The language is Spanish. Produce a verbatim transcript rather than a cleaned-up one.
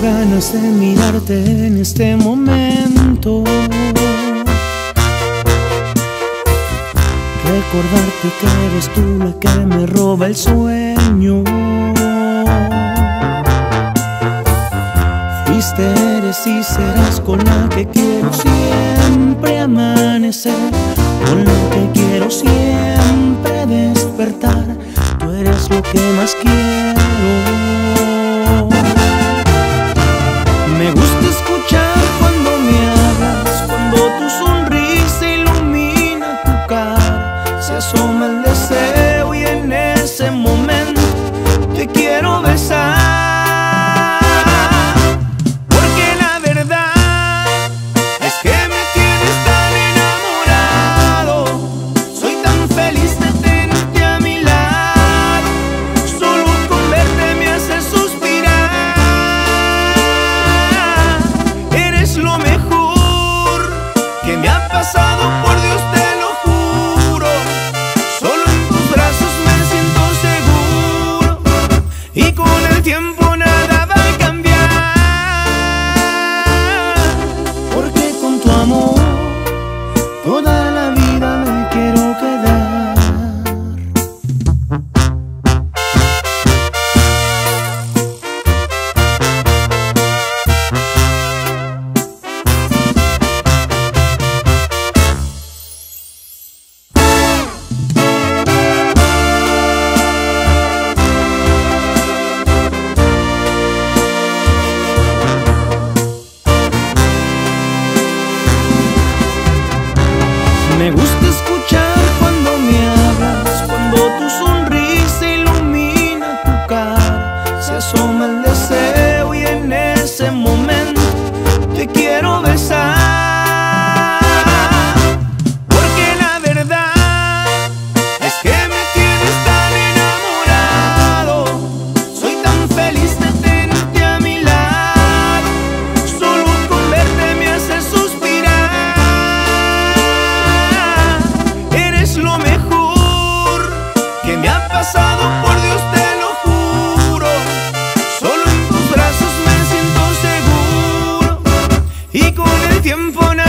ganas de mirarte en este momento, recordarte que eres tú la que me roba el sueño. Fuiste, eres y serás con la que quiero siempre amanecer, con la que quiero siempre despertar. Tú eres lo que más quiero. Me gusta escuchar cuando me hablas, cuando tu sonrisa ilumina tu cara, se asoma el deseo y en ese momento te quiero besar. Por Dios te lo juro, solo en tus brazos me siento seguro, y con el tiempo nada va a cambiar, porque con tu amor toda la vida me quiero quedar. Me gusta escuchar cuando me hablas, cuando tu sonrisa ilumina tu cara, se asoma el deseo y en ese momento te quiero besar. Porque la verdad es que me tienes tan enamorado, soy tan feliz de tenerte a mi lado, solo con verte me hace suspirar. Lo mejor que me ha pasado, por Dios te lo juro, solo en tus brazos me siento seguro, y con el tiempo nada